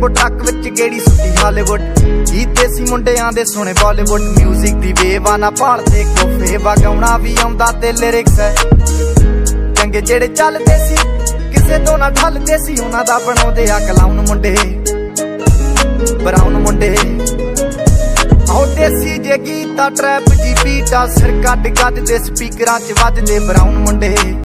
वांगू ट्रक विच गेड़ी सुट्टी हालीवुड। गीत देसी मुंडियां दे सुने बॉलीवुड। म्यूजिक दी वेवा ना भालदे कोफे, वगाउणा भी आउंदा ते लिरिक्स है चंगे जेड़े चलदे सी, किसे तो ना ढलदे सी। उन्हां दा बनाउंदे आ क्लाउन मुंडे, ब्राउन मुंडे। आओ देसी जे गीता ट्रैप जी बीटा, सिर कट गद दे स्पीकरां च वजदे ब्राउन मुंडे।